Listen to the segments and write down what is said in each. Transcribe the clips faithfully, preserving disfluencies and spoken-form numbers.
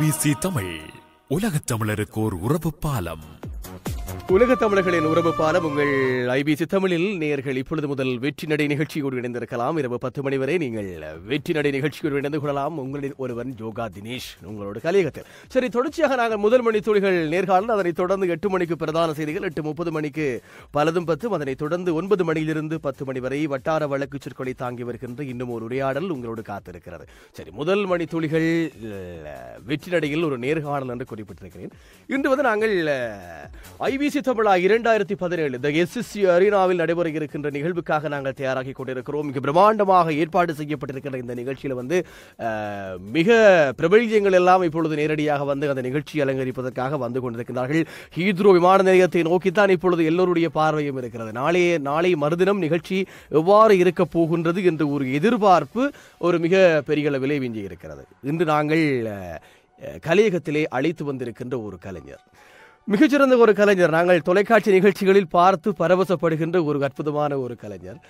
IBC Tamil, உலகத் தமிழருக்கு ஓர் உறவு பாலம். உலக தமிழர்களின் உறவு பாலம் உங்கள் ஐபிசி தமிழில். நேயர்கள் இப்பொழுது முதல் வெற்றி நடை நிகழ்ச்சியோடு இணைந்திருக்கலாம். இரவு பத்து மணி வரை நீங்கள் வெற்றி நடை நிகழ்ச்சியோடு இணைந்து கொள்ளலாம். உங்களின் ஒருவன் யோகா தினேஷ் உங்களோட கலியகத்தில். சரி, தொடர்ச்சியாக நாங்கள் முதல் மணி துளிகள் நேர்காணல், அதனைத் தொடர்ந்து எட்டு மணிக்கு பிரதான செய்திகள், எட்டு முப்பது மணிக்கு பலதும் பத்தும், அதனைத் தொடர்ந்து ஒன்பது மணியிலிருந்து பத்து மணி வரை வட்டார வழக்கு சொற்களை தாங்கி வருகின்ற இன்னும் ஒரு உரையாடல் உங்களோடு காத்திருக்கிறது. சரி, முதல் மணி துளிகள் வெற்றி நடையில் ஒரு நேர்காணல் என்று குறிப்பிட்டிருக்கிறேன். இன்று வந்து நாங்கள் ஐபிசி தமிழா இரண்டாயிரத்தி பதினேழு த எஸ்எஸ்சி அரீனாவில் நடைபெற இருக்கின்ற நிகழ்வுக்காக நாங்கள் தயாராகி கொண்டிருக்கிறோம். மிக பிரம்மாண்டமாக ஏற்பாடு செய்யப்பட்டிருக்கின்ற இந்த நிகழ்ச்சியில் வந்து மிக பிரபல்யங்கள் எல்லாம் இப்பொழுது நேரடியாக வந்து அந்த நிகழ்ச்சியை அலங்கரிப்பதற்காக வந்து கொண்டிருக்கிறார்கள். ஹீத்ரோ விமான நிலையத்தை நோக்கித்தான் இப்பொழுது எல்லோருடைய பார்வையும் இருக்கிறது. நாளை நாளை மறுதினம் நிகழ்ச்சி எவ்வாறு இருக்க போகின்றது என்று ஒரு எதிர்பார்ப்பு ஒரு மிக பெரிய அளவிலே விஞ்சி இருக்கிறது. இன்று நாங்கள் கலையகத்திலே அழைத்து வந்திருக்கின்ற ஒரு கலைஞர், மிகச்சிறந்த ஒரு கலைஞர். நாங்கள் தொலைக்காட்சி நிகழ்ச்சிகளில் பார்த்து பரவசப்படுகின்ற ஒரு அற்புதமான ஒரு கலைஞர்.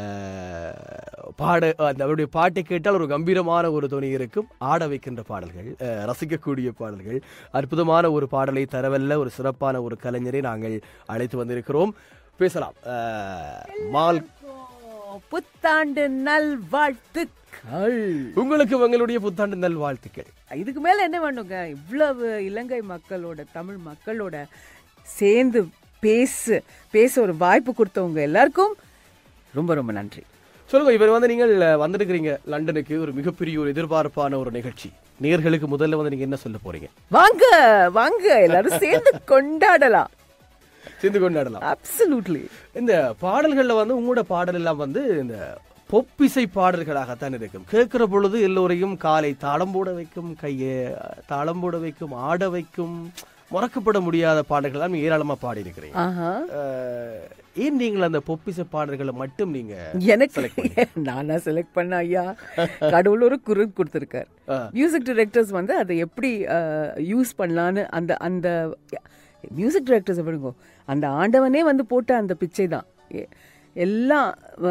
பாட அவருடைய பாட்டை கேட்டால் ஒரு கம்பீரமான ஒரு துணி இருக்கும். ஆட வைக்கின்ற பாடல்கள், ரசிக்கக்கூடிய பாடல்கள், அற்புதமான ஒரு பாடலை தரவல்ல ஒரு சிறப்பான ஒரு கலைஞரை நாங்கள் அழைத்து வந்திருக்கிறோம். பேசலாம். மால் புத்தாண்டு நல் வாழ்த்து. உங்களுக்கு உங்களுடைய புத்தாண்டு நல் வாழ்த்துக்கள். இதுக்கு மேல என்ன பண்ணுங்க, இவ்வளவு இலங்கை மக்களோட தமிழ் மக்களோட சேர்ந்து பேச பேச ஒரு வாய்ப்பு கொடுத்தவங்க எல்லாருக்கும் ரொம்ப ரொம்ப நன்றி. சொல்லுங்க, இவர் வந்து நீங்கள் வந்திருக்கிறீங்க லண்டனுக்கு, ஒரு மிகப்பெரிய ஒரு எதிர்பார்ப்பான ஒரு நிகழ்ச்சி. நேயர்களுக்கு முதல்ல வந்து நீங்க என்ன சொல்ல போறீங்க? வாங்க வாங்க எல்லாரும் சேர்ந்து கொண்டாடலாம் சேர்ந்து கொண்டாடலாம். அப்சல்யூட்லி. இந்த பாடல்கள்ல வந்து உங்களோட பாடல் எல்லாம் வந்து இந்த பொப்பிசை பாடல்களாகத்தான் இருக்கும். கேட்கிற பொழுது எல்லோரையும் காலை தாளம் போட வைக்கும், கையை தாளம் போட வைக்கும், ஆட வைக்கும். மறக்கப்பட முடியாத பாடல்கள் எல்லாம் ஏராளமா பாடி இருக்கிறீங்க. ஏன் நீங்கள் அந்த பொப்பிசை பாடல்களை மட்டும் நீங்க எனக்கு நானா செலக்ட் பண்ண? ஐயா, கடவுள் ஒரு குரு கொடுத்திருக்கார். மியூசிக் டைரக்டர்ஸ் வந்து அதை எப்படி யூஸ் பண்ணலான்னு அந்த அந்த மியூசிக் டைரக்டர்ஸ் விடுங்க, அந்த ஆண்டவனே வந்து போட்ட அந்த பிச்சை தான் எல்லாம்.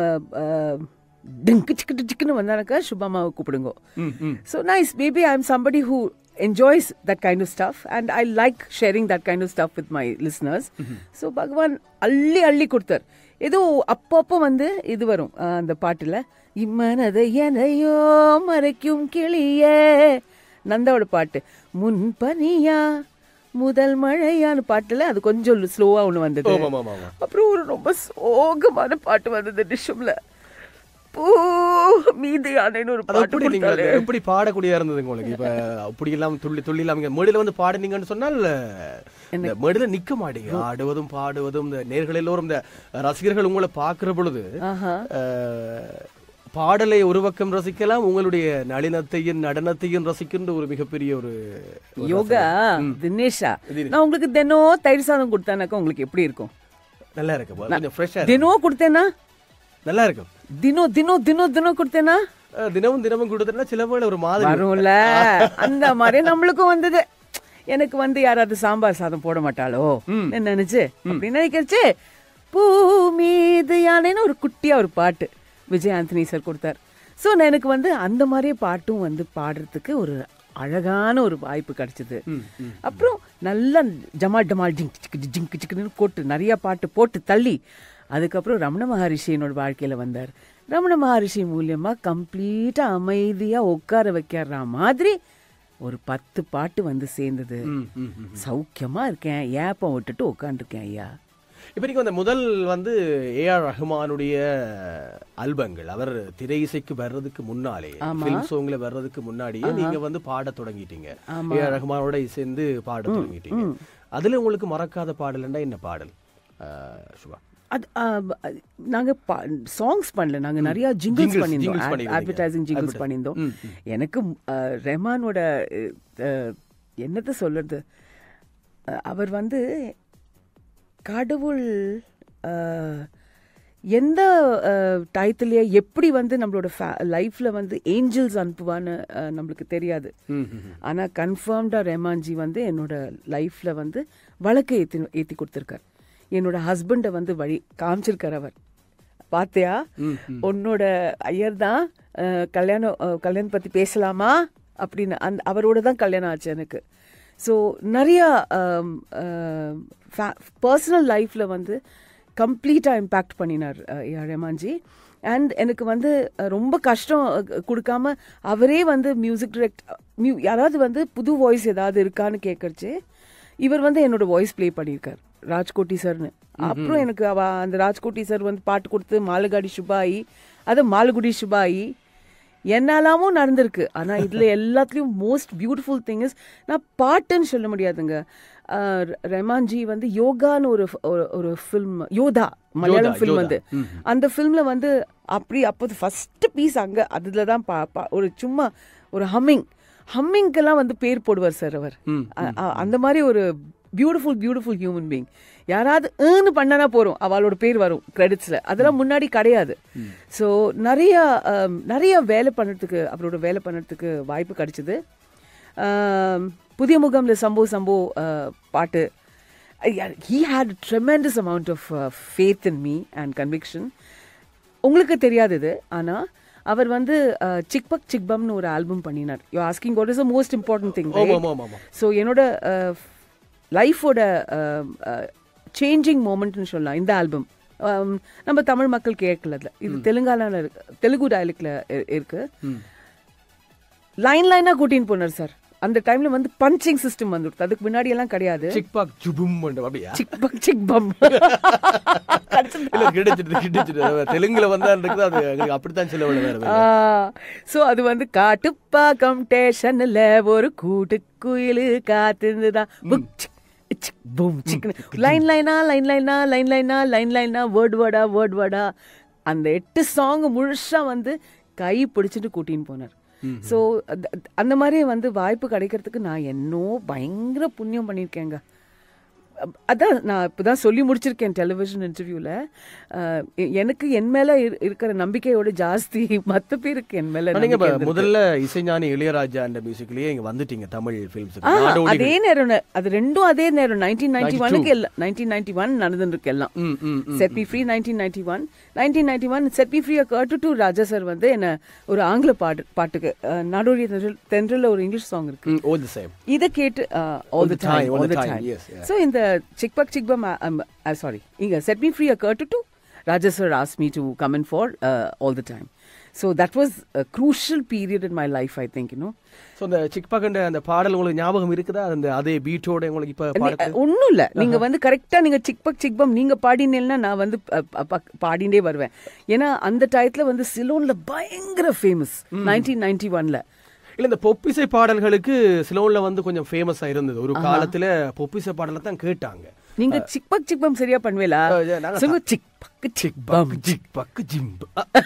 டிங்கு சிக்கு சிக்குன்னு வந்தானக்கா சுபமாவை கூப்பிடுங்க. So nice, maybe I am somebody who enjoys that kind of stuff and I like sharing that kind of stuff with my listeners. So பகவான் அள்ளி அள்ளி கொடுத்தார். ஏதோ அப்பப்போ வந்து இது வரும் அந்த பாட்டுல, இம்மனதை எனையோ மறைக்கும் கிளியே, நந்தாவோட பாட்டு, முன்பனியா முதல் மழையான்னு பாட்டுல அது கொஞ்சம் ஸ்லோவா ஒண்ணு வந்தது. அப்புறம் ஒரு ரொம்ப சோகமான பாட்டு வந்தது டிஷ்யூம்ல, பூ மீது யானைன்னு ஒரு பாட்டு. எப்படி பாடக்கூடியதா இருந்தது உங்களுக்கு? இப்ப அப்படி எல்லாம் துள்ளி துள்ளி இல்லாம மேடையில வந்து பாடுனீங்கன்னு சொன்னால் மேடையில நிக்க மாட்டீங்க. ஆடுவதும் பாடுவதும் இந்த நேர்கள் எல்லோரும் இந்த ரசிகர்கள் உங்களை பாக்குற பொழுது பாடலை ஒரு பக்கம் ரசிக்கலாம், உங்களுடைய நளினத்தையும் நடனத்தையும் ரசிக்கின்ற ஒரு மிகப்பெரிய ஒரு யோகா. தினேஷா, நான் உங்களுக்கு தினம் தயிர் சாதம் கொடுத்தேனாக்கா உங்களுக்கு எப்படி இருக்கும்? நல்லா இருக்கும். தினம் கொடுத்தேன்னா நல்லா இருக்கும். தினம் தினம் தினம் தினம் கொடுத்தேன்னா தினமும் தினமும் கொடுத்தேன்னா சில பேர் ஒரு மாதிரி வரும்ல, அந்த மாதிரி நம்மளுக்கும் வந்தது. எனக்கு வந்து யாராவது சாம்பார் சாதம் போட மாட்டாளோ நினைச்சு அப்படின்னு நினைக்கிறச்சு, பூ மீது யானைன்னு ஒரு குட்டியா ஒரு பாட்டு விஜய் ஆண்டனி சார் கொடுத்தார். ஸோ நான் எனக்கு வந்து அந்த மாதிரியே பாட்டும் வந்து பாடுறதுக்கு ஒரு அழகான ஒரு வாய்ப்பு கிடைச்சது. அப்புறம் நல்லா ஜமால் டமால் ஜிங்க் சிக்கு ஜிங்க் சிக்குன்னு போட்டு நிறைய பாட்டு போட்டு தள்ளி, அதுக்கப்புறம் ரமண மகரிஷி என்னோட வாழ்க்கையில வந்தார். ரமண மகரிஷி மூலியமா கம்ப்ளீட்டா அமைதியா உட்கார வைக்கிற மாதிரி ஒரு பத்து பாட்டு வந்து சேர்ந்தது. சௌக்கியமா இருக்கேன், ஏப்பம் விட்டுட்டு உட்காந்துருக்கேன் ஐயா. இப்ப நீங்க அந்த முதல் வந்து ஏ ஆர் ரஹ்மானுடைய ஆல்பங்கள், அவர் திரை இசைக்கு வர்றதுக்கு முன்னாலே, ஃபிலிம் சாங்ல வர்றதுக்கு முன்னாடியே நீங்க வந்து பாட தொடங்கிட்டீங்க. ஏ ஆர் ரஹ்மானோட சேர்ந்து பாட தொடங்கிட்டீங்க. அதுல உங்களுக்கு மறக்காத பாடல்னா என்ன பாடல் சுபா? அது நாங்க சாங்ஸ் பண்ணல, நாங்க நிறைய ஜிங்கிள்ஸ் பண்ணியிருந்தோம், அட்வர்டைசிங் ஜிங்கிள்ஸ் பண்ணியிருந்தோம். எனக்கு ரெஹ்மானோட என்னத்தை சொல்றது, அவர் வந்து கடவுள் எந்த டயத்துலயே எப்படி வந்து நம்மளோட லைஃப்ல வந்து ஏஞ்சல்ஸ் அனுப்புவான்னு நம்மளுக்கு தெரியாது. ஆனா கன்ஃபார்ம்டா ரெஹ்மான்ஜி வந்து என்னோட லைஃப்ல வந்து வழக்கை ஏத்தி ஏத்தி கொடுத்திருக்காரு. என்னோட ஹஸ்பண்டை வந்து வழி காமிச்சிருக்கார். அவர் பாத்தியா, உன்னோட ஐயர் தான் கல்யாணம் கல்யாணம் பத்தி பேசலாமா அப்படின்னு அந்த அவரோட தான் கல்யாணம் ஆச்சு எனக்கு. ஸோ நிறையா பர்சனல் லைஃப்பில் வந்து கம்ப்ளீட்டாக இம்பேக்ட் பண்ணினார் ஏஆர் ரஹ்மான்ஜி. அண்ட் எனக்கு வந்து ரொம்ப கஷ்டம் கொடுக்காம அவரே வந்து மியூசிக் டிரெக்ட் மியூ யாராவது வந்து புது வாய்ஸ் ஏதாவது இருக்கான்னு கேட்கறச்சு இவர் வந்து என்னோட வாய்ஸ் ப்ளே பண்ணியிருக்கார், ராஜ்கோட்டி சார்னு. அப்புறம் எனக்கு அவ அந்த ராஜ்கோட்டி சார் வந்து பாட்டு கொடுத்து மாலுகாடி சுபாயி, அது மாலுகுடி சுபாயி என்னாலாமும் நடந்திருக்கு. ஆனால் இதில் எல்லாத்துலேயும் மோஸ்ட் பியூட்டிஃபுல் திங் இஸ், நான் பாட்டுன்னு சொல்ல முடியாதுங்க. ரஹ்மான்ஜி வந்து யோகான்னு ஒரு ஒரு ஃபில்ம், யோதா மலையாளம் ஃபில்ம் வந்து, அந்த ஃபில்மில் வந்து அப்படி அப்போது ஃபஸ்ட்டு பீஸ் அங்கே அதில் தான் பா பா ஒரு சும்மா ஒரு ஹம்மிங் ஹம்மிங்கெல்லாம் வந்து பேர் போடுவார் சார் அவர். அந்த மாதிரி ஒரு பியூட்டிஃபுல் பியூட்டிஃபுல் ஹியூமன் பீயிங். யாராவது ஏன்னு பண்ணனா போகிறோம் அவளோட பேர் வரும் கிரெடிட்ஸில், அதெல்லாம் முன்னாடி கிடையாது. ஸோ நிறைய நிறைய வேலை பண்ணுறதுக்கு அவரோட வேலை பண்ணுறதுக்கு வாய்ப்பு கிடைச்சிது. புதிய முகம்ல சம்போ சம்போ பாட்டு, he had a tremendous amount of uh, faith in me and conviction. உங்களுக்கு தெரியாது இது, ஆனால் அவர் வந்து சிக்பக் சிக்பம்னு ஒரு ஆல்பம் பண்ணினார். You asking what is the most important thing. So என்னோட லைஃபோட சேஞ்சிங் மோமெண்ட்னு சொல்லலாம் இந்த ஆல்பம். நம்ம தமிழ் மக்கள் கேட்கல, இது தெலுங்கானால இருக்கு, தெலுங்கு டயலக்ட்ல இருக்கு. லைன் லைனா கூட்டின்னு போனார் சார். அந்த டைம்ல வந்து பஞ்சிங் சிஸ்டம் வந்துடுது, அதுக்கு முன்னாடி எல்லாம் கிடையாது. சிக்பக் ஜுபும் அப்படியா, சிக்பக் சிக்பம் தெலுங்குல வந்தா இருக்குது, அது அப்படித்தான் சொல்ல. சோ அது வந்து காட்டுப்பாக்கம் ஸ்டேஷன்ல ஒரு கூட்டு குயிலு காத்துதான் லைன் லைனா லைன் லைனா லைன் லைனா லைன் லைனா வேர்ட் வேர்டா வேர்ட் வேர்டா அந்த எட்டு சாங் முழுசா வந்து கை பிடிச்சிட்டு கூட்டின்னு போனார். ஸோ அந்த மாதிரி வந்து வாய்ப்பு கிடைக்கிறதுக்கு நான் என்னோ பயங்கர புண்ணியம் பண்ணியிருக்கேங்க. அதான் நான் இப்போதான் சொல்லி முடிச்சிருக்கேன் டெலிவிஷன் இன்டர்வியூவில். எனக்கு என் மேலே இருக்கிற நம்பிக்கையோட ஜாஸ்தி மற்ற பேருக்கு என் மேலே. நீங்கள் முதல்ல இசைஞானி இளையராஜா அந்த மியூசிக்லேயே இங்கே வந்துட்டீங்க தமிழ் ஃபிலிம்ஸ். அதே நேரம் அது ரெண்டும் அதே நேரம் நைன்டீன் நைன்டி ஒனுக்கு எல்லாம் நைன்டீன் நைன்டி ஒன் நடந்துருக்கு எல்லாம். Set me free nineteen ninety one nineteen ninety one set me free கர்ட்டு டு ராஜா சார் வந்து என்ன ஒரு ஆங்கில பாட்டு பாட்டுக்கு நாடோடி தென்றல் ஒரு இங்கிலீஷ் சாங் இருக்கு, இதை கேட்டு all the time all the time. So இந்த Chickbuck Chickbum, um, uh, sorry, Inga, set me free a curtain too. Raja sir asked me to come in for uh, all the time. So that was a crucial period in my life, I think, you know. So the Chickbuck and the பாடல் உங்களுக்கு ஞாபகம் இருக்குதா? அந்த அதே பீட்டோட உங்களுக்கு இப்ப பாடுறது ஒண்ணும் இல்ல. நீங்க வந்து கரெக்ட்டா நீங்க Chickbuck Chickbum நீங்க பாடினேன்னா நான் வந்து பாடிண்டே வருவேன். ஏன்னா அந்த டயத்துல வந்து சிலோன்ல பயங்கர ஃபேமஸ் நைன்டீன் நைன்டி ஒன்ல. இல்ல இந்த பொப்பிசை பாடல்களுக்கு சிலோன்ல வந்து கொஞ்சம் ஃபேமஸா இருந்தது ஒரு காலத்துல. பொப்பிசை பாடலை தான் கேட்டாங்க. நீங்க சிக்பக் சிக்பம் சரியா பண்ணுவீங்களா? சொல்லுங்க சிக்பக் சிக்பம் சிக்பக் ஜிம்ப்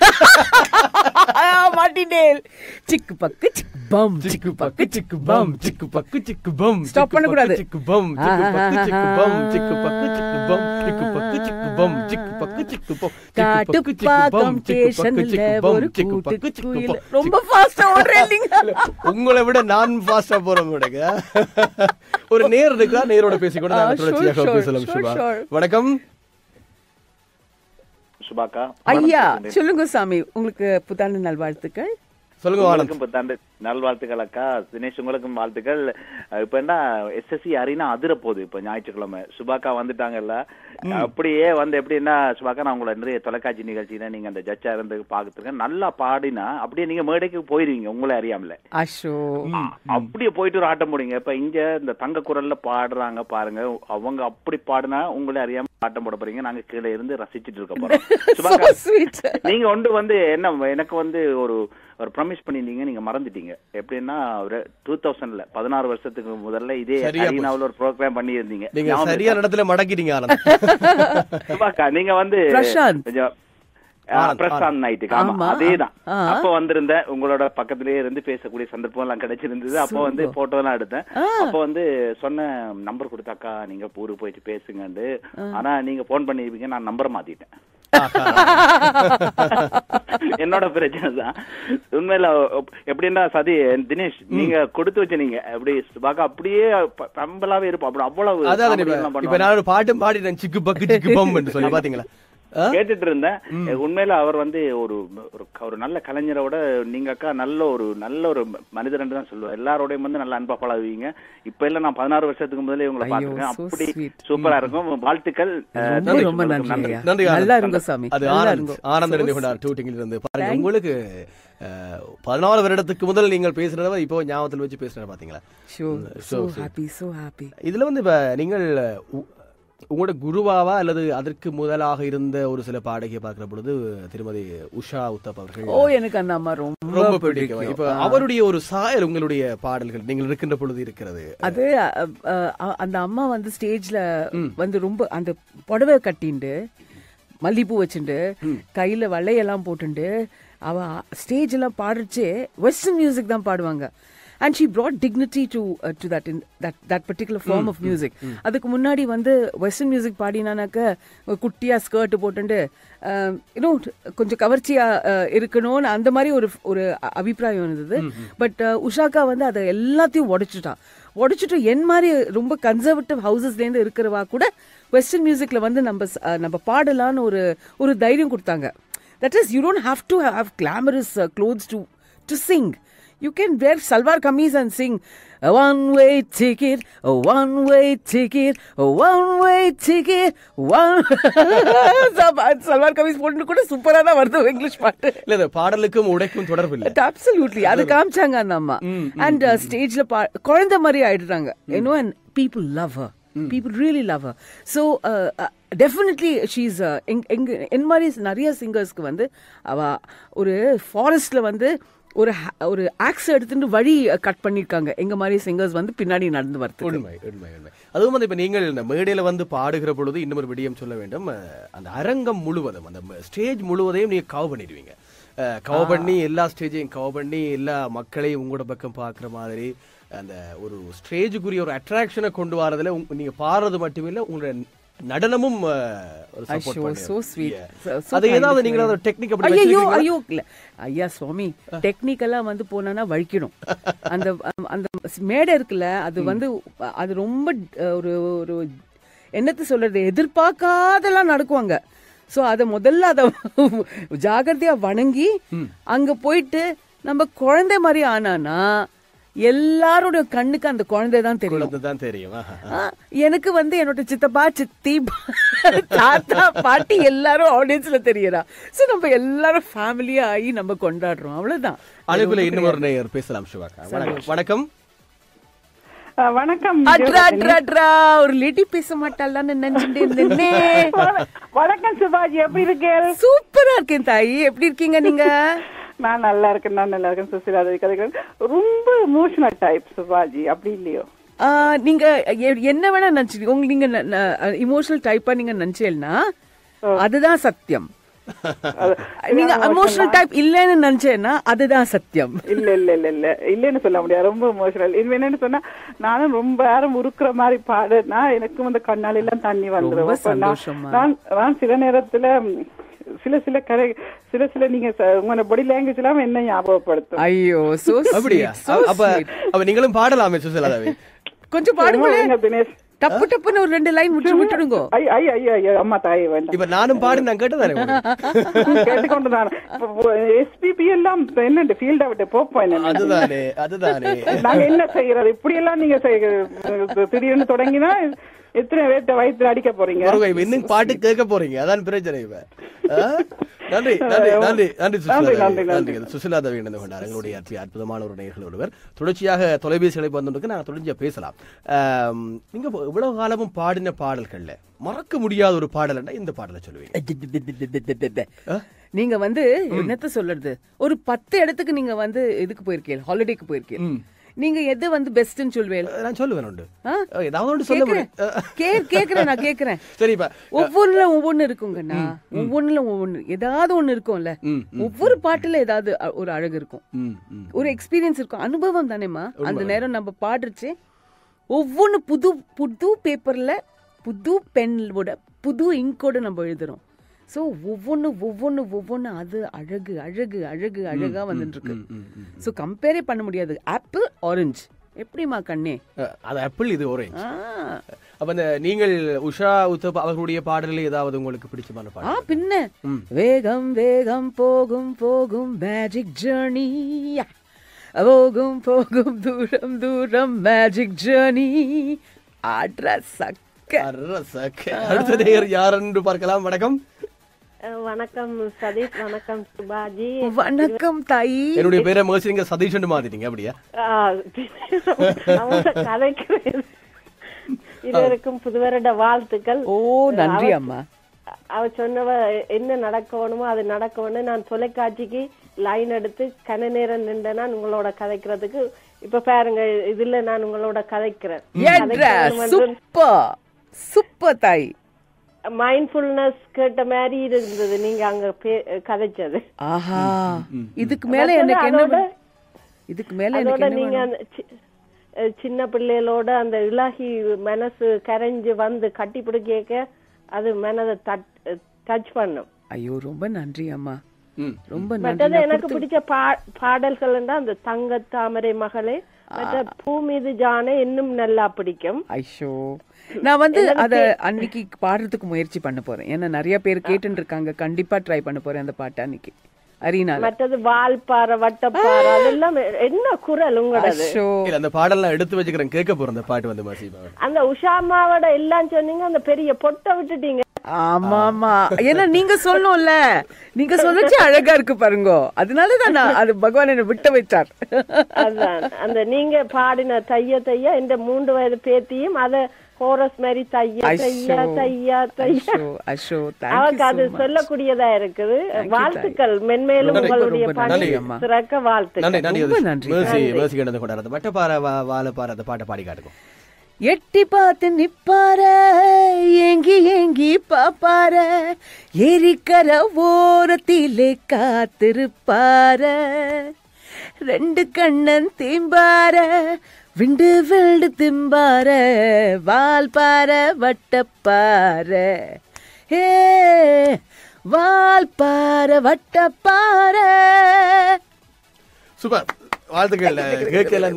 மாட்டினேல் சிக்பக் சிக்பம் சிக்பக் சிக்பம் சிக்பக் சிக்பம் ஸ்டாப் பண்ண கூடாது. சிக்பம் சிக்பக் சிக்பம் சிக்பக் சிக்பம் சிக்பக் சிக்பம் சிக்பக் சிக்பம் காட்டுப்பாக்கம் ஸ்டேஷன்ல ஒரு கூட்டு குயில். ரொம்ப ஃபாஸ்டா ஓடுறீங்க. உங்களை விட நான் ஃபாஸ்டா போறேன் கூடங்க. ஒரு நேர் இருக்கா, நேரோட பேசி கூட நாங்க தொடர்ச்சியாக பேசலாம். சுபா வணக்கம். சுபாக்கா ஐயா சொல்லுங்க சாமி, உங்களுக்கு புத்தாண்டு நல்வாழ்த்துக்கள். சொல்லுங்க. புத்தாண்டு நல்வாழ்த்துக்கள் அக்கா. தினேஷ் உங்களுக்கும் வாழ்த்துக்கள். இப்ப என்ன எஸ்எஸ்சி அரினா அதிர போகுது இப்ப ஞாயிற்றுக்கிழமை. சுபாக்கா வந்துட்டாங்கல்ல, அப்படியே வந்து எப்படின்னா சுபாக்கா நான் உங்களை நிறைய தொலைக்காட்சி நிகழ்ச்சியில நீங்க அந்த ஜட்ஜா இருந்து பாத்துருக்கேன். நல்லா பாடினா அப்படியே நீங்க மேடைக்கு போயிருவீங்க உங்களே அறியாமல. அப்படியே போயிட்டு ஒரு ஆட்டம் போடுங்க. இப்ப இங்க இந்த தங்க குரல்ல பாடுறாங்க பாருங்க, அவங்க அப்படி பாடினா உங்களே அறியாம ஆட்டம் போட போறீங்க. நாங்க கீழே இருந்து ரசிச்சுட்டு இருக்க போறோம். சுபாக்கா நீங்க ஒன்று வந்து என்ன எனக்கு வந்து ஒரு ஒரு ப்ராமிஸ் பண்ணிருந்தீங்க, நீங்க மறந்துட்டீங்க. எப்படின்னா ஒரு டூ தௌசண்ட்ல பதினாறு வருஷத்துக்கு முதல்ல இதே அரினாவில் ஒரு ப்ரோக்ராம் பண்ணி இருந்தீங்க. நீங்க சரியான இடத்துல மடக்கிட்டீங்க. நீங்க வந்து பிரசாந்த் நைட்டுக்கு அதேதான் அப்ப வந்திருந்த உங்களோட பக்கத்திலேயே இருந்து பேசக்கூடிய சந்தர்ப்பம் எல்லாம் கிடைச்சிருந்தது. அப்ப வந்து போட்டோ எல்லாம் எடுத்தேன். அப்ப வந்து சொன்ன நம்பர் கொடுத்தாக்கா நீங்க ஊருக்கு போயிட்டு பேசுங்கன்னு. ஆனா நீங்க போன் பண்ணிருப்பீங்க, நான் நம்பர் மாத்திட்டேன். என்னோட பிரச்சனை தான் உண்மையில. எப்படின்னா சதி தினேஷ் நீங்க கொடுத்து வச்ச நீங்க எப்படி பாக்க அப்படியே பம்பலாவே இருப்போம். அப்படி அவ்வளவு பாட்டும் பாடிட்டேன். சிக்கு பக்கு சிக்கு பம் சொல்லி பாத்தீங்களா? கேட்டுட்டு இருந்தேன். உண்மையில அவர் வந்து ஒரு ஒரு நல்ல கலைஞரோட, நீங்க அக்கா நல்ல ஒரு நல்ல ஒரு மனிதர் என்று தான் சொல்லுவேன். எல்லாரோடையும் வந்து நல்ல அன்பா பழகுவீங்க. இப்ப இல்ல நான் பதினாறு வருஷத்துக்கு முதல்ல இவங்களை பாத்துருக்கேன். அப்படி சூப்பரா இருக்கும். வாழ்த்துக்கள். ரொம்ப நன்றி. நன்றி. நல்லா இருங்க சாமி. அது ஆனந்த் ஆனந்த் இருந்து கொண்டார் டூட்டிங்கில் இருந்து. பாருங்க, உங்களுக்கு பதினாலு வருடத்துக்கு முதல் நீங்கள் பேசுறத இப்போ ஞாபகத்தில் வச்சு பேசுறத பாத்தீங்களா? இதுல வந்து இப்ப நீங்கள் உங்களோட குருவாவா அல்லது அதற்கு முதலாக இருந்த ஒரு சில பாடகியை பார்க்கிற பொழுது திருமதி உஷா உத்தப் அவர்கள், ஓ எனக்கு அந்த அம்மா ரொம்ப ரொம்ப பிடிக்கும். இப்ப அவருடைய ஒரு சாயல் உங்களுடைய பாடல்கள் நீங்கள் இருக்கின்ற பொழுது இருக்கிறது. அது அந்த அம்மா வந்து ஸ்டேஜ்ல வந்து ரொம்ப அந்த புடவை கட்டிண்டு மல்லிப்பூ வச்சுட்டு கையில வளையெல்லாம் போட்டுண்டு அவ ஸ்டேஜ் எல்லாம் பாடுறச்சே வெஸ்டர்ன் மியூசிக் தான் பாடுவாங்க. And she brought dignity to uh, to that in that that particular form mm, of music. அதுக்கு முன்னாடி வந்து வெஸ்டர்ன் மியூசிக் பாடினானாக்க குட்டியா ஸ்கர்ட் போட்டுண்டு யூனோ கொஞ்சம் கவர்ச்சியா இருக்கணும்னு அந்த மாதிரி ஒரு ஒரு அபிப்பிராயம் இருந்தது. பட் உஷாக்கா வந்து அதை எல்லாத்தையும் உடைச்சுட்டான். உடைச்சிட்டு என் மாதிரி ரொம்ப கன்சர்வேட்டிவ் ஹவுசஸ்லேருந்து இருக்கிறவா கூட வெஸ்டர்ன் மியூசிக்ல வந்து நம்ம நம்ம பாடலான்னு ஒரு ஒரு தைரியம் கொடுத்தாங்க. That is you don't have to have glamorous clothes to to sing. You can wear salwar kameez and sing a one-way ticket, a one-way ticket, a one-way ticket, one. salwar kameez போட்டு கூட சூப்பரா தான் வருது English பாட்டு. இல்ல பாடலுக்கும் உடைக்கும் தொடர்பு இல்ல. Absolutely. அது காமிச்சாங்க அந்த அம்மா. And ஸ்டேஜ்ல குழந்தை மாதிரி ஆயிடுறாங்க. You know, and people love her. People really love her. So uh, uh, definitely she's uh, en மாதிரி நிறைய சிங்கர்ஸ்க்கு வந்து அவ ஒரு ஃபாரஸ்ட்ல வந்து ஒரு ஒரு ஆக்ஸ் எடுத்துட்டு வழி கட் பண்ணிருக்காங்க. எங்க மாதிரி சிங்கர்ஸ் வந்து பின்னாடி நடந்து வருது. உண்மை உண்மை உண்மை. அதுவும் வந்து இப்ப நீங்கள் இந்த மேடையில வந்து பாடுகிற பொழுது இன்னும் ஒரு விடயம் சொல்ல வேண்டும். அந்த அரங்கம் முழுவதும் அந்த ஸ்டேஜ் முழுவதையும் நீங்க கவர் பண்ணிடுவீங்க. கவர் பண்ணி எல்லா ஸ்டேஜையும் கவர் பண்ணி எல்லா மக்களையும் உங்களோட பக்கம் பாக்குற மாதிரி அந்த ஒரு ஸ்டேஜுக்குரிய ஒரு அட்ராக்ஷனை கொண்டு வரதுல நீங்க பாடுறது மட்டுமே இல்ல, உங்களோட நடனமும் ஐயா சுவாமி டெக்னிக்கெல்லாம் வந்து போனா வழிக்கணும். அந்த அந்த மேடை இருக்குல்ல அது வந்து அது ரொம்ப ஒரு ஒரு என்னத்து சொல்றது எதிர்பார்க்காதெல்லாம் நடக்குவாங்க. சோ அத முதல்ல அத ஜாகிரதையா வணங்கி அங்க போயிட்டு நம்ம குழந்தை மாதிரி ஆனானா எல்லாரோட கண்ணுக்கு அந்த குழந்தை தான் தெரியும் தெரியும். எனக்கு வந்து என்னோட சித்தப்பா சித்தி தாத்தா பாட்டி எல்லாரும் ஆடியன்ஸ்ல தெரியறா. சோ நம்ம எல்லாரும் ஃபேமிலியா ஆகி நம்ம கொண்டாடுறோம். அவ்வளவுதான். அனுப்புல இன்னும் ஒரு நேயர் பேசலாம். சிவாக்கா வணக்கம். வணக்கம். ஒரு லேடி பேச மாட்டாளான்னு நினைச்சுட்டு இருந்தேன். வணக்கம் சிவாஜி, எப்படி இருக்கீங்க? சூப்பரா இருக்கேன் தாயி, எப்படி இருக்கீங்க நீங்க? நான் நல்லா இருக்கேன். நான் நல்லா இருக்கேன். சுசிலா கதைகள் ரொம்ப எமோஷனல் டைப் சிவாஜி, அப்படி இல்லையோ? நீங்க என்ன வேணா நினைச்சு உங்க நீங்க இமோஷனல் டைப்பா நீங்க நினைச்சேன்னா அதுதான் சத்தியம். நீங்க எமோஷனல் டைப் இல்லன்னு நினைச்சேன்னா அதுதான் சத்தியம். இல்ல இல்ல இல்ல இல்ல இல்லன்னு சொல்ல முடியாது. ரொம்ப எமோஷனல். என்னன்னு சொன்னா நானும் ரொம்ப யாரும் உருக்குற மாதிரி பாடுனா எனக்கும் அந்த கண்ணால எல்லாம் தண்ணி வந்துடும். நான் நான் சில நேரத்துல சில சில கரை சில சில நீங்க உங்க பாடி லாங்குவேஜ் எல்லாம் என்ன ஞாபகப்படுத்தும். ஐயோ அப்படியா? அப்ப அப்ப நீங்களும் பாடலாமே சுசிலாவே, கொஞ்சம் பாடுங்க தினேஷ். டப்பு டப்புன்னு ஒரு ரெண்டு லைன் முடிச்சு விட்டுடுங்க. அம்மா தாயே வேண்டாம். இப்ப நானும் பாடு நான் கேட்டதானே கேட்டுக்கொண்டு தான் எஸ்பிபி எல்லாம் என்ன ஃபீல்டா விட்டு போப்போம். அதுதானே அதுதானே நாங்க என்ன செய்யறது? இப்படி எல்லாம் நீங்க திடீர்னு தொடங்கினா எத்தனை பேர்த்த வயிற்று அடிக்க போறீங்க? இன்னும் பாட்டு கேட்க போறீங்க, அதான் பிரச்சனை. நன்றி நன்றி நன்றி நன்றி நன்றி. சுசிலா தேவி இணைந்து கொண்டார் எங்களுடைய அற்புதமான ஒரு நேயர்கள் ஒருவர். தொடர்ச்சியாக தொலைபேசிகளை வந்துருக்கு, நாங்கள் தொடர்ச்சியா பேசலாம். நீங்க இவ்வளவு காலமும் பாடின பாடல்கள்ல மறக்க முடியாத ஒரு பாடல்னா இந்த பாடலை சொல்லுவீங்க? நீங்க வந்து என்னத்த சொல்றது, ஒரு பத்து இடத்துக்கு நீங்க வந்து இதுக்கு போயிருக்கீங்க, ஹாலிடேக்கு போயிருக்கீங்க. நீங்க எது வந்து பெஸ்ட்னு சொல்வேன்? நான் சொல்லுவேன் உண்டு. ஏதாவது ஒன்று சொல்ல முடியும். கேக்குறேன் நான் கேக்குறேன். சரிப்பா. ஒவ்வொன்றுல ஒவ்வொன்னு இருக்குங்கண்ணா. ஒவ்வொன்றுல ஒவ்வொன்னு ஏதாவது ஒண்ணு இருக்கும்ல. ஒவ்வொரு பாட்டுல ஏதாவது ஒரு அழகு இருக்கும், ஒரு எக்ஸ்பீரியன்ஸ் இருக்கும், அனுபவம் தானேமா. அந்த நேரம் நம்ம பாடுறச்சு ஒவ்வொன்னு புது புது பேப்பர்ல புது பென்னோட புது இங்கோட நம்ம எழுதுறோம். சோ ஒவ்வொன்னு ஒவ்வொன்னு ஒவ்வொன்னு அது அழகு அழகு அழகு அழகா வந்துட்டு இருக்கு. சோ கம்பேரே பண்ண முடியாது. ஆப்பிள் ஆரஞ்சு எப்படிமா கண்ணே? அது ஆப்பிள், இது ஆரஞ்சு. அப்ப இந்த நீங்கள் உஷா உத்தப் அவர்களுடைய பாடல்கள் ஏதாவது உங்களுக்கு பிடிச்சமான ஆ பாடல்? பின்ன வேகம் வேகம் போகும் போகும் மேஜிக் ஜர்னி, போகும் போகும் தூரம் தூரம் மேஜிக் ஜர்னி, அட்ரஸக்க. அடுத்த நேயர் யார் என்று பார்க்கலாம். வணக்கம். வணக்கம் சதீஷ். வணக்கம் சுபாஜி. வணக்கம் தாயி. என்னுடைய பேரை மோசி நீங்க சதீஷ் மாதிரிங்க. அப்படியா? கதைக்கிறேன். இருவருக்கும் புது வருட வாழ்த்துக்கள். ஓ நன்றி அம்மா. அவ சொன்னவ என்ன நடக்கணுமோ அது நடக்கணும். நான் தொலைக்காட்சிக்கு லைன் எடுத்து கன நேரம் நின்றேன்னா உங்களோட கதைக்கிறதுக்கு. இப்ப பாருங்க, இதுல நான் உங்களோட கதைக்கிறேன். சூப்பர் சூப்பர் தாய். மைண்ட்ஃபுல்னஸ் கேட்ட மாதிரி இருந்தது நீங்க அங்க கதைச்சது. ஆஹா, இதுக்கு மேல எனக்கு என்ன? இதுக்கு மேல அதோட நீங்க அந்த சின்ன பிள்ளைகளோட அந்த இலகி மனசு கரைஞ்சு வந்து கட்டி பிடிக்க அது மனதை டச் பண்ணும். ஐயோ ரொம்ப நன்றி அம்மா, ரொம்ப மற்றது நன்றி. எனக்கு பிடிச்ச பாடல்கள் அந்த தங்க தாமரை மகளே, மற்ற பூ மீது ஜானே இன்னும் நல்லா பிடிக்கும். ஐயோ, நான் வந்து அத அன்னைக்கு பாடுறதுக்கு முயற்சி பண்ண போறேன். ஏன்னா நிறைய பேர் கேட்டு இருக்காங்க. கண்டிப்பா ட்ரை பண்ண போறேன் அந்த பாட்டு அன்னைக்கு. அரினா மற்றது வால்பாறை வட்டப்பாறை அதெல்லாம் என்ன குரல் உங்களோட. அந்த பாடல்லாம் எடுத்து வச்சுக்கிறேன், கேட்க போறேன். அந்த பாட்டு வந்து மசி அந்த உஷாமாவோட எல்லாம் சொன்னீங்க, அந்த பெரிய பொட்டை விட்டுட்டீங்க. ஆமா ஆமா, ஏன்னா நீங்க சொல்லணும்ல, நீங்க சொல்லச்சு அழகா இருக்கு பாருங்க. அதனாலதான் நான் அது பகவான் என்ன விட்டு வச்சார். அதான் அந்த நீங்க பாடின தைய தையா இந்த மூன்று வயது பேத்தியும் அத கோரஸ் மாதிரி தையா தையா தையா தையா அவருக்கு அது சொல்லக்கூடியதா இருக்குது. வாழ்த்துக்கள், மென்மேலும் உங்களுடைய பாடி சிறக்க வாழ்த்துக்கள். வட்டப்பாறை வாழப்பாறை அந்த பாட்டை பாடி காட்டுக்கும். எட்டி பார்த்து நிப்பார, ஏங்கி ஏங்கி பாப்பார, எரிக்கர ஓரத்திலே காத்திருப்பார, ரெண்டு கண்ணன் தீம்பார, விண்டு விண்டு திம்பார, வால்பார வட்டப்பார, ஹே வால்பார வட்டப்பார. சூப்பர், வாழ்த்துக்கள். கேட்கல.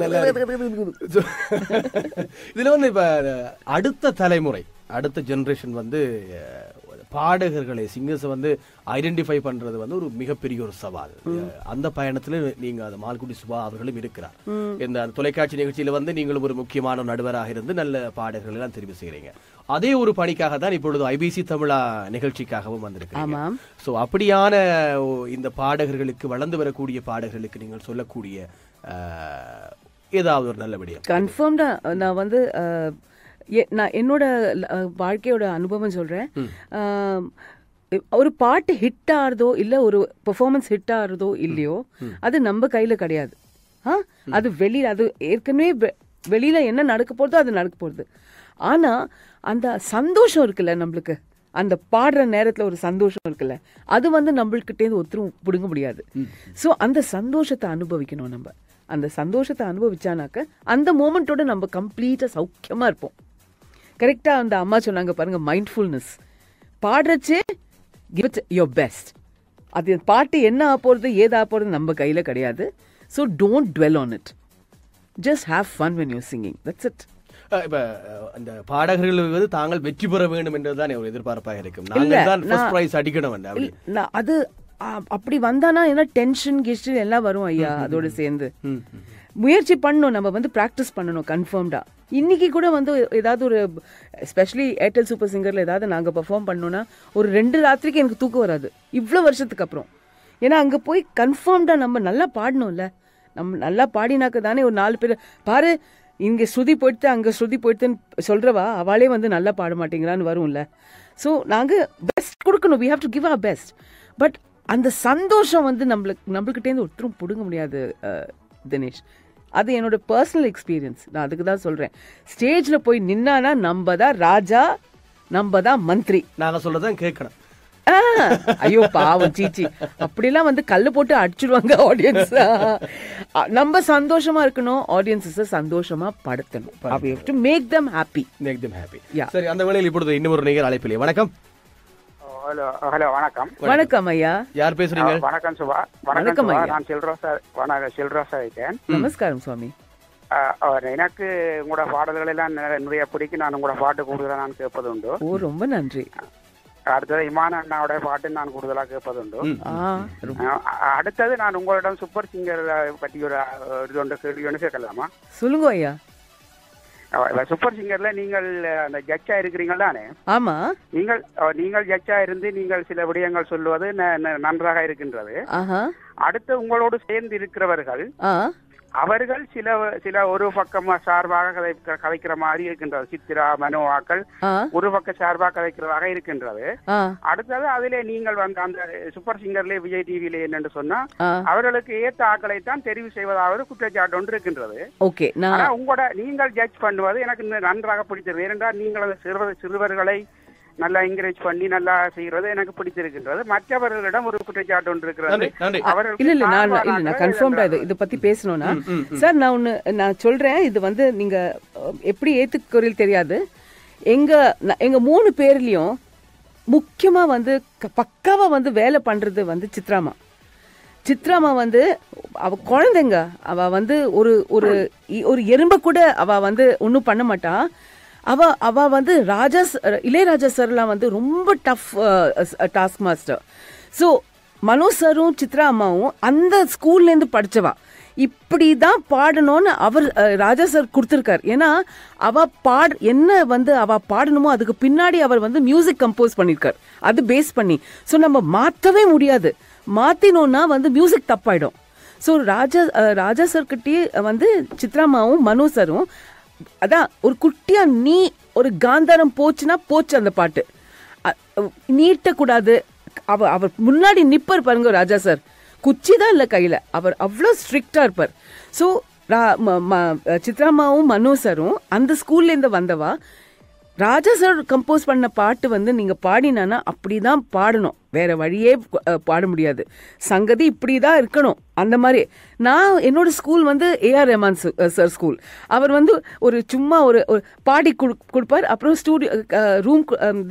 இதுல வந்து இப்ப அடுத்த தலைமுறை, அடுத்த ஜெனரேஷன் வந்து பாடகர்களை, சிங்கர்ஸ் வந்து ஐடென்டிஃபை பண்றது வந்து ஒரு மிகப்பெரிய ஒரு சவால். அந்த பயணத்துல நீங்க அந்த மால்குடி சுபா அவர்களும் இருக்கிறார். இந்த தொலைக்காட்சி நிகழ்ச்சியில வந்து நீங்களும் ஒரு முக்கியமான நடுவராக இருந்து நல்ல பாடல்கள் எல்லாம் தெரிவு செய்யறீங்க. அதே ஒரு பணிக்காக தான் இப்பொழுது ஐபிசி தமிழா நிகழ்ச்சிக்காகவும் வந்திருக்கீங்க. சோ அப்படியான இந்த பாடகர்களுக்கு, வளர்ந்து வரக்கூடிய பாடகர்களுக்கு நீங்கள் சொல்லக்கூடிய ஏதாவது ஒரு நல்ல விடயம்? கன்ஃபார்ம்டா நான் வந்து நான் என்னோட வாழ்க்கையோட அனுபவம் சொல்றேன். ஒரு பாட்டு ஹிட் ஆறதோ இல்ல ஒரு பெர்ஃபார்மன்ஸ் ஹிட் ஆறதோ இல்லையோ அது நம்ம கையில கிடையாது. அது வெளியில, அது ஏற்கனவே வெளியில என்ன நடக்க போறதோ அது நடக்க போறது. ஆனா அந்த சந்தோஷம் இருக்குல்ல நம்மளுக்கு, அந்த பாடுற நேரத்துல ஒரு சந்தோஷம் இருக்குல்ல, அது வந்து நம்மள்கிட்ட ஒருத்தரும் பிடுங்க முடியாது. சோ அந்த சந்தோஷத்தை அனுபவிக்கணும். நம்ம அந்த சந்தோஷத்தை அனுபவிச்சானாக்க அந்த மோமெண்டோட நம்ம கம்ப்ளீட்டா சௌக்கியமா இருப்போம். கரெக்டா அந்த அம்மா சொன்னாங்க பாருங்க, மைண்ட்ஃபுல்னஸ். பாடுறச்சே கிவ் இட் யுவர் பெஸ்ட். அது பாட்டு என்ன ஆக போறது ஏது ஆக போறது நம்ம கையில கிடையாது. So don't dwell on it, just have fun when you singing, that's it. இப்ப அந்த பாடகர்கள் வந்து தாங்கள் வெற்றி பெற வேண்டும் என்றுதான் ஒரு எதிர்பார்ப்பாக இருக்கும். நாங்கள் தான் ஃபர்ஸ்ட் பிரைஸ் அடிக்கணும். அது அப்படி வந்தானா என்ன டென்ஷன் கிஷன் எல்லாம் வரும் ஐயா. அதோட சேர்ந்து முயற்சி பண்ணணும், நம்ம வந்து பிராக்டிஸ் பண்ணணும் கன்ஃபார்ம்டா. இன்னைக்கு கூட வந்து ஏதாவது ஒரு எஸ்பெஷலி ஏர்டெல் சூப்பர் சிங்கர்ல ஏதாவது நாங்க பெர்ஃபார்ம் பண்ணோம்னா ஒரு ரெண்டு ராத்திரிக்கு எனக்கு தூக்கம் வராது இவ்வளவு வருஷத்துக்கு அப்புறம். ஏன்னா அங்க போய் கன்ஃபார்ம்டா நம்ம நல்லா பாடணும்ல. நம்ம நல்லா பாடினாக்க தானே ஒரு நாலு பேர் பாரு இங்க ஸ்ருதி போயிட்டு அங்க ஸ்ருதி போயிட்டுன்னு சொல்றவா அவளே வந்து நல்லா பாட மாட்டேங்கிறான்னு வரும்ல. ஸோ நாங்க பெஸ்ட் கொடுக்கணும், we have to give our best. But அந்த சந்தோஷம் வந்து நம்மளுக்கு நம்மளுக்கிட்டேருந்து ஒருத்தரும் பிடுங்க முடியாது தினேஷ். அது என்னோட பர்சனல் எக்ஸ்பீரியன்ஸ். நான் அதுக்கு தான் சொல்றேன், ஸ்டேஜ்ல போய் நின்னானா நம்ம தான் ராஜா, நம்ம தான் மந்திரி. நாங்க சொல்லதான் கேட்கணும். ஐயோ பாவம் சீச்சி, அப்படிலாம் வந்து கல்லு போட்டு அடிச்சிடுவாங்க ஆடியன்ஸ். நம்ம சந்தோஷமா இருக்கணும், ஆடியன்ஸஸ் சந்தோஷமா படுத்தணும். we have to make them happy, make them happy. சரி, அந்த வேளையில் இப்பொழுது இன்னொரு நேயர் அழைப்பிலே. வணக்கம். ஹலோ ஹலோ வணக்கம். வணக்கம் ஐயா, யார் பேசுறீங்க? வணக்கம் சுபா. வணக்கம் ஐயா, நான் செல்ரோசா. வணக்கம், செல்ரோசா இருக்கேன். நமஸ்காரம் சுவாமி. எனக்கு உங்களோட பாடல்கள் எல்லாம் நிறைய பிடிக்கும். நான் உங்களோட பாட்டு கூடுதலாக நான் கேட்பது உண்டு. ஓ, ரொம்ப நன்றி. அடுத்தது இமான் அண்ணாவோட பாட்டு நான் கூடுதலாக கேட்பது உண்டு. அடுத்தது நான் உங்களிடம் சூப்பர் சிங்கர் பற்றி ஒரு இது ஒன்று கேள்வி ஒன்று கேட்கலாமா? சொல்லுங்க ஐயா. சூப்பர் சிங்கர்ல நீங்கள் அந்த ஜட்ஜா இருக்கிறீங்கள் தானே? ஆமா. நீங்கள் நீங்கள் ஜட்ஜா இருந்து நீங்கள் சில விடயங்கள் சொல்லுவது நன்றாக இருக்கின்றது. அடுத்து உங்களோடு சேர்ந்து இருக்கிறவர்கள் அவர்கள் சில சில ஒரு பக்கமா சார்பாக கதை கதைக்கிற மாதிரி இருக்கின்றது. சித்ரா மனோவாக்கள் ஒரு பக்க சார்பாக கதைக்கிறதாக இருக்கின்றது. அடுத்தது அதிலே நீங்கள் வந்து அந்த சூப்பர் சிங்கர்ல விஜய் டிவில என்னன்னு சொன்னா அவர்களுக்கு ஏற்ற ஆக்களை தான் தெரிவு செய்வதாவது குற்றச்சாட்டு ஒன்று இருக்கின்றது. ஆனா உங்களோட நீங்கள் ஜட்ஜ் பண்ணுவது எனக்கு நன்றாக பிடித்தது. ஏனென்றால் நீங்கள் அந்த சிறுவர் சிறுவர்களை நல்லா என்கரேஜ் பண்ணி நல்லா செய்யறது எனக்கு பிடிச்சிருக்கின்றது. மற்றவர்களிடம் ஒரு குற்றச்சாட்டு ஒன்று இருக்கிறது. இல்ல இல்ல நான் இல்ல நான் கன்ஃபார்ம்டா இது இதை பத்தி பேசணும்னா சார் நான் ஒண்ணு நான் சொல்றேன். இது வந்து நீங்க எப்படி ஏத்துக்கிறீர்கள் தெரியாது. எங்க எங்க மூணு பேர்லயும் முக்கியமா வந்து பக்காவா வந்து வேலை பண்றது வந்து சித்ராமா. சித்ராமா வந்து அவ குழந்தைங்க. அவ வந்து ஒரு ஒரு ஒரு எறும்ப கூட அவ வந்து ஒன்னும் பண்ண மாட்டா. அவ அவ வந்து ராஜா இளையராஜா சார்லாம் வந்து ரொம்ப tough task master. So Mano சாரும் சித்ரா அம்மாவும் அந்த ஸ்கூல்லேருந்து படித்தவா. இப்படிதான் பாடணும்னு அவர் ராஜா சார் கொடுத்துருக்கார். ஏன்னா அவ பாட என்ன வந்து அவ பாடணுமோ அதுக்கு பின்னாடி அவர் வந்து மியூசிக் கம்போஸ் பண்ணியிருக்கார். அது பேஸ் பண்ணி. ஸோ நம்ம மாற்றவே முடியாது. மாற்றினோன்னா வந்து மியூசிக் தப்பாயிடும். ஸோ ராஜா ராஜா சார்கிட்டே வந்து சித்ராமாவும் மனோ சாரும் அதான் ஒரு குட்டியா நீ ஒரு காந்தாரம் போச்சுன்னா போச்சு அந்த பாட்டு. நீட்டக்கூடாது. அவ அவர் முன்னாடி நிப்பர் பாருங்க ராஜா சார். குச்சி தான் இல்லை கையில். அவர் அவ்வளோ ஸ்ட்ரிக்டா இருப்பார். ஸோ சித்ராமாவும் மனோ சாரும் அந்த ஸ்கூல்லேருந்து வந்தவா. ராஜா சார் கம்போஸ் பண்ண பாட்டு வந்து நீங்க பாடினானா அப்படிதான் பாடணும். வேற வழியே பாட முடியாது. சங்கதி இப்படிதான் இருக்கணும். அந்த மாதிரி நான் என்னோட ஸ்கூல் வந்து ஏஆர் ரஹ்மான் சார் ஸ்கூல். அவர் வந்து ஒரு சும்மா ஒரு பாடி கொடுப்பார். அப்புறம் ஸ்டூடியோ ரூம்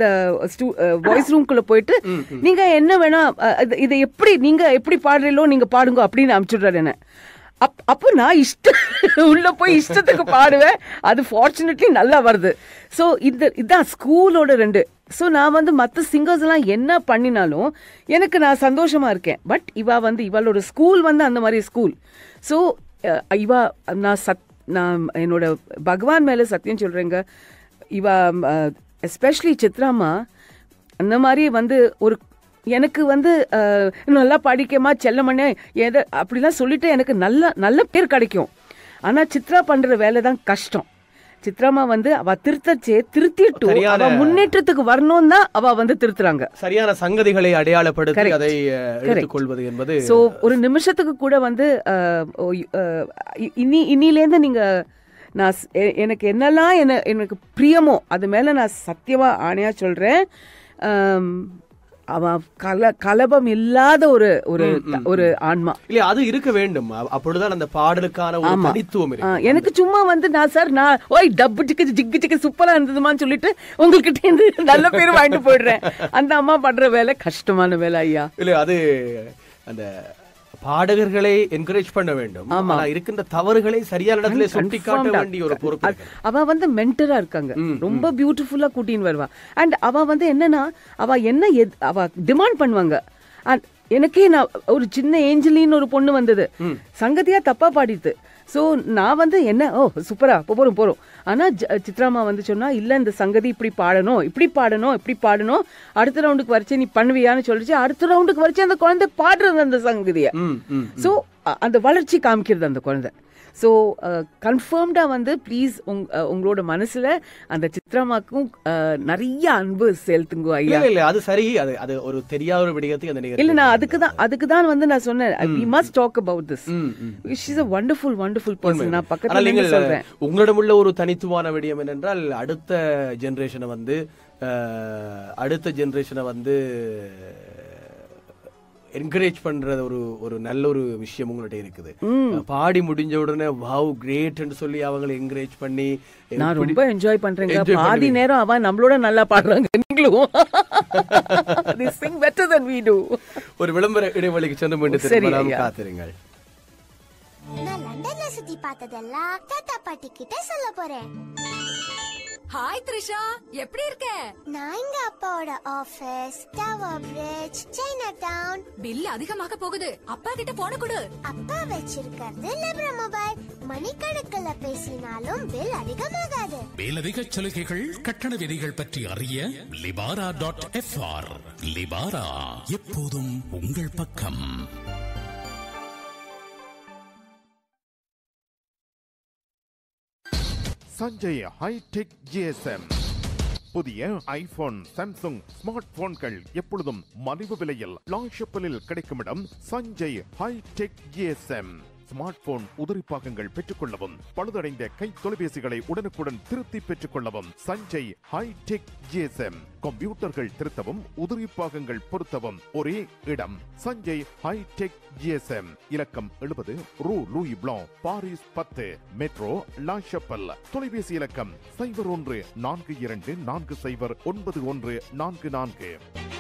வாய்ஸ் ரூம்குள்ள போயிட்டு நீங்க என்ன வேணா இதை எப்படி நீங்க எப்படி பாடுறீங்களோ நீங்க பாடுங்க அப்படின்னு அனுப்பிச்சுடுறாரு என்ன. அப் அப்போ நான் இஷ்ட உள்ள போய் இஷ்டத்துக்கு பாடுவேன். அது ஃபார்ச்சுனேட்லி நல்லா வருது. ஸோ இது இதுதான் ஸ்கூலோட ரெண்டு. ஸோ நான் வந்து மற்ற சிங்கர்ஸ் எல்லாம் என்ன பண்ணினாலும் எனக்கு நான் சந்தோஷமா இருக்கேன். பட் இவா வந்து இவளோட ஸ்கூல் வந்து அந்த மாதிரி ஸ்கூல். ஸோ இவா நான் சத் நான் என்னோட பகவான் மேலே சத்தியம் சொல்றேங்க. இவா எஸ்பெஷலி சித்ராமா அந்த மாதிரி வந்து ஒரு எனக்கு வந்து நல்லா படிக்கமா செல்லமண்ணே எதை அப்படிலாம் சொல்லிட்டு எனக்கு நல்ல நல்ல பேர் கிடைக்கும். ஆனா சித்ரா பண்ற வேலை தான் கஷ்டம். சித்ராமா வந்து அவ திருத்தச்சே திருத்திட்டு அவ முன்னேற்றத்துக்கு வரணும் தான் அவ வந்து திருத்துறாங்க. சரியான சங்கதிகளை அடையாளப்படுத்தி அதை எடுத்துக்கொள்வது என்பது. சோ ஒரு நிமிஷத்துக்கு கூட வந்து இனி இனிலேருந்து நீங்க நான் எனக்கு என்னெல்லாம் என்ன எனக்கு பிரியமோ அது மேல நான் சத்தியமா ஆணையா சொல்றேன். அவ கல கலபம் இல்லாத ஒரு ஒரு ஒரு ஆன்மா இல்ல அது இருக்க வேண்டும். அப்பொழுதுதான் அந்த பாடலுக்கான ஒரு தனித்துவம் இருக்கு. எனக்கு சும்மா வந்து நான் சார் நான் ஓய் டப்பு சிக்கு ஜிக்கு சிக்கு சூப்பரா இருந்ததுமான்னு சொல்லிட்டு உங்ககிட்ட இருந்து நல்ல பேர் வாங்கிட்டு போயிடுறேன். அந்த அம்மா பண்ற வேலை கஷ்டமான வேலை ஐயா. இல்ல அது அந்த பாடகர்களை என்கரேஜ் பண்ண வேண்டும். ஆனா இருக்கின்ற தவறுகளை சரியான இடத்துல சுட்டி காட்ட வேண்டிய ஒரு பொறுப்பு. அவ வந்து மென்டரா இருக்காங்க. ரொம்ப பியூட்டிஃபுல்லா கூட்டின்னு வருவா. அண்ட் அவ வந்து என்னன்னா அவ என்ன அவ டிமாண்ட் பண்ணுவாங்க. எனக்கே நான் ஒரு சின்ன ஏஞ்சலின்னு ஒரு பொண்ணு வந்தது. சங்கதியா தப்பா பாடித்து. ஸோ நான் வந்து என்ன ஓ சூப்பரா போறோம் போறோம். ஆனா சித்ராமா வந்து சொன்னா இல்ல இந்த சங்கதி இப்படி பாடணும் இப்படி பாடணும் இப்படி பாடணும் அடுத்த ரவுண்டுக்கு வரைச்சு நீ பண்ணுவியான்னு சொல்லிச்சு. அடுத்த ரவுண்டுக்கு வரைச்சு அந்த குழந்தை பாடுறது அந்த சங்கதிய. ஸோ அந்த வளர்ச்சி காமிக்கிறது அந்த குழந்தை. ஸோ கன்ஃபார்ம்டா வந்து ப்ளீஸ் உங்களோட மனசுல அந்த சித்ராமாக்கும் நிறைய அன்பு செலுத்துங்க ஐயா. இல்ல அது சரி. அது அது ஒரு தெரியாத ஒரு விடயத்தை அந்த இல்ல நான் அதுக்கு தான் அதுக்கு தான் வந்து நான் சொன்னேன் we must talk about this. she is a wonderful wonderful person. நான் பக்கத்துல நின்னு சொல்றேன். உங்களிடம் உள்ள ஒரு தனித்துவமான விடயம் என்னென்றால் அடுத்த ஜெனரேஷனை வந்து அடுத்த ஜெனரேஷனை வந்து என்கரேஜ் பண்றது ஒரு ஒரு நல்ல ஒரு விஷயம் உங்கள்ட்ட இருக்குது. பாடி முடிஞ்ச உடனே வாவ் கிரேட்னு சொல்லி அவங்களை என்கரேஜ் பண்ணி நான் ரொம்ப என்ஜாய் பண்றேங்க. பாதி நேரம் அவ நம்மளோட நல்லா பாடுறாங்க. நீங்களும் they sing better than we do. ஒரு விளம்பர இடைவெளிக்கு சென்று மீண்டும் திரும்பலாம். காத்திருங்கள். நான் லண்டன்ல சுத்தி பார்த்ததெல்லாம் தாத்தா பாட்டி கிட்ட சொல்ல போறேன். ஹாய் த்ரிஷா, எப்படி இருக்க? நான் எங்க அப்பாவோட office, tower bridge, Chinatown. Bill அதிகமாக போகுது, அப்பா கிட்ட போன கொடு. அப்பா வச்சிருக்கிறது லிப்ரா மொபைல். மணிக்கணக்கில் பேசினாலும் பில் அதிகமாகாது. மேலதிக சலுகைகள், கட்டண விதிகள் பற்றி அறிய லிபாரா டாட் எஃப்ஆர். லிபாரா எப்போதும் உங்கள் பக்கம். Sanjay hitech GSM. புதிய ஐபோன், சாம்சங் ஸ்மார்ட் போன்கள் எப்பொழுதும் மலிவு விலையில் லாஷப்பிலில் கிடைக்கும் இடம் Sanjay hitech GSM. Smartphone உதிரி பாகங்கள் பெற்றுக் கொள்ளவும், பழுதடைந்த கை தொலைபேசிகளை உடனுக்குடன் திருத்தி பெற்றுக் கொள்ளவும் சஞ்சய் ஹைடெக் ஜிஎஸ்எம். கம்ப்யூட்டர்கள் திருத்தவும், உதிரி பாகங்கள் பொருத்தவும் ஒரே இடம் சஞ்சய் ஹைடெக் ஜிஎஸ்எம். இலக்கம் எழுபது ரூ லூயி பிளாங், பாரிஸ் பத்து, மெட்ரோ லா ஷப்பல். தொலைபேசி இலக்கம் சைபர் ஒன்று நான்கு இரண்டு நான்கு சைபர் ஒன்பது ஒன்று நான்கு நான்கு.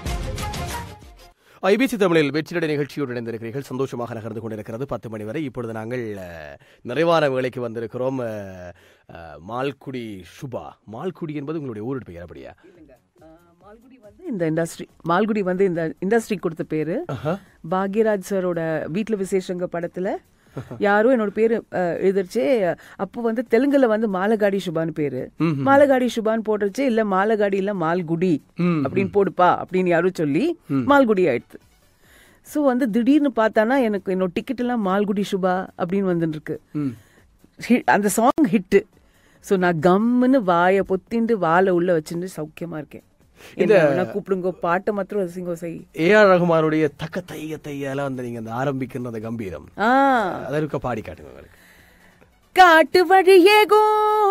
ஐபிசி தமிழில் வெற்றிநடை நிகழ்ச்சியோடு இணைந்திருக்கிறீர்கள். சந்தோஷமாக நகர்ந்து கொண்டிருக்கிறது பத்து மணி வரை. இப்பொழுது நாங்கள் நிறைவான வேலைக்கு வந்திருக்கிறோம். மால்குடி சுபா. மால்குடி என்பது உங்களுடைய ஊரோட பெயர் அப்படியா? மால்குடி வந்து இந்த இண்டஸ்ட்ரி மால்குடி வந்து இந்த இண்டஸ்ட்ரி கொடுத்த பேரு. பாக்யராஜ் சாரோட வீட்டுல விசேஷங்க படத்துல யாரோ என்னோட பேரு எழுதிருச்சு. அப்போ வந்து தெலுங்குல வந்து மாலகாடி சுபான்னு பேரு. மாலகாடி சுபான்னு போட்டுருச்சு. இல்ல மாலகாடி இல்ல மால்குடி அப்படின்னு போடுப்பா அப்படின்னு யாரும் சொல்லி மால்குடி ஆயிடுச்சு. ஸோ வந்து திடீர்னு பார்த்தானா எனக்கு என்னோட டிக்கெட் எல்லாம் மால்குடி சுபா அப்படின்னு வந்துட்டு இருக்கு. அந்த சாங் ஹிட்டு. ஸோ நான் கம்முன்னு வாயை பொத்திண்டு வாழை உள்ள வச்சுட்டு சௌக்கியமா இருக்கேன். கூப்பிடுங்க பாட்டை மாத்திரம் சிங்கோ செய். ஏ ஆர் ரஹ்மானுடைய தக்க தைய தையால வந்து நீங்க அந்த ஆரம்பிக்கிற அந்த கம்பீரம் அதற்கு பாடி காட்டுங்க. காட்டு வழியேகோ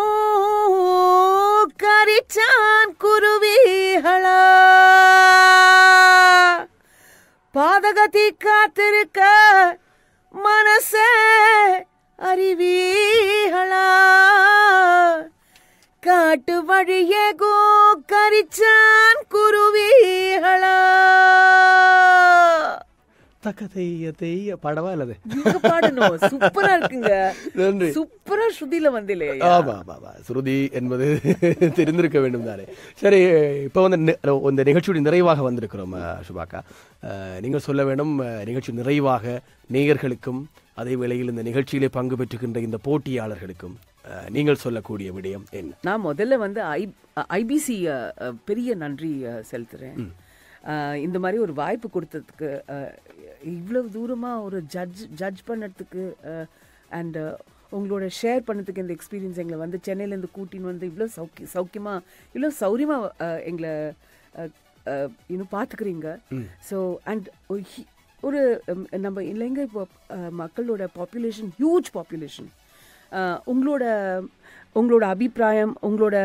கரிச்சான் குருவிகளா, பாதகதி காத்திருக்க மனசே அறிவீகளா, காட்டு வழியேகோ கரிச்சான் குருவிகளா. தக்க தெய்ய தெய்ய படவா இல்லது பாடணும். சூப்பரா இருக்குங்க. சூப்பரா ஸ்ருதியில வந்து இல்லையா? ஆமா ஆமா, ஸ்ருதி என்பது தெரிந்திருக்க வேண்டும் தானே. சரி, இப்ப வந்து இந்த நிகழ்ச்சியுடைய நிறைவாக வந்திருக்கிறோம். சுபாக்கா, நீங்கள் சொல்ல வேண்டும் நிகழ்ச்சி நிறைவாக நேயர்களுக்கும் அதே வேளையில் இந்த நிகழ்ச்சியிலே பங்கு பெற்றுகின்ற இந்த போட்டியாளர்களுக்கும் நீங்கள் சொல்லக்கூடிய விடயம் என்ன? நான் முதல்ல வந்து ஐ ஐபிசி பெரிய நன்றி செலுத்துறேன். இந்த மாதிரி ஒரு வாய்ப்பு கொடுத்ததுக்கு, இவ்வளவு தூரமா ஒரு ஜட்ஜ் ஜட்ஜ் பண்ணதுக்கு அண்ட் உங்களோட ஷேர் பண்ணதுக்கு, இந்த எக்ஸ்பீரியன்ஸ் எங்களை வந்து சென்னையிலேருந்து கூட்டின்னு வந்து இவ்வளோ சௌக்கி சௌக்கியமாக இவ்வளோ சௌரியமாக எங்களை இன்னும் பார்த்துக்கிறீங்க. ஸோ அண்ட் ஒரு நம்ம இல்லைங்க இப்போ மக்களோட பாப்புலேஷன் ஹியூஜ் பாப்புலேஷன். உங்களோட உங்களோட அபிப்பிராயம், உங்களோட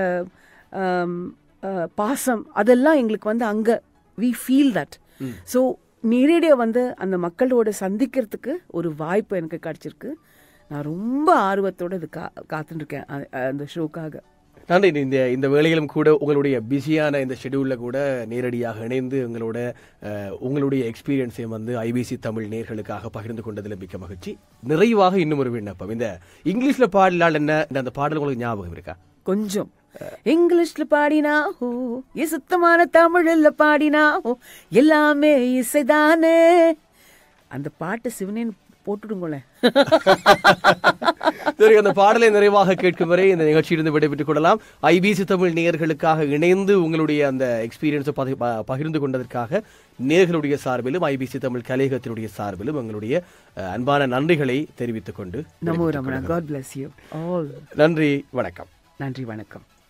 பாசம் அதெல்லாம் எங்களுக்கு வந்து அங்கே வி ஃபீல் தட். ஸோ நேரடியாக வந்து அந்த மக்களோட சந்திக்கிறதுக்கு ஒரு வாய்ப்பு எனக்கு கிடைச்சிருக்கு. நான் ரொம்ப ஆர்வத்தோடு இது கா காத்துட்டுருக்கேன் அந்த ஷோக்காக. நன்றி. இந்த இந்த வேளையிலும் கூட உங்களுடைய பிஸியான இந்த ஷெடியூலில் கூட நேரடியாக இணைந்து உங்களோட உங்களுடைய எக்ஸ்பீரியன்ஸையும் வந்து ஐபிசி தமிழ் நேயர்களுக்காக பகிர்ந்து கொண்டதில் மிக்க மகிழ்ச்சி. நிறைவாக இன்னும் ஒரு விண்ணப்பம். இந்த இங்கிலீஷில் பாடலால் என்ன அந்த பாடல் உங்களுக்கு ஞாபகம் இருக்கா? கொஞ்சம் இங்கிலீஷ்ல பாடினா ஓ, சுத்தமான தமிழ்ல பாடினா ஓ, எல்லாமே இசைதானே. அந்த பாட்டு சிவனேன்னு போட்டுடுங்களேன். சரி, அந்த பாடலை நிறைவாக கேட்கும் வரை இந்த நிகழ்ச்சியிலிருந்து விடைபெற்றுக் கொள்ளலாம். ஐபிசி தமிழ் நேயர்களுக்காக இணைந்து உங்களுடைய அந்த எக்ஸ்பீரியன்ஸை பகிர்ந்து கொண்டதற்காக நேயர்களுடைய சார்பிலும் ஐபிசி தமிழ் கலையகத்தினுடைய சார்பிலும் எங்களுடைய அன்பான நன்றிகளை தெரிவித்துக் கொண்டு நமோ Ramana. God bless you all. நன்றி, வணக்கம். நன்றி, வணக்கம்.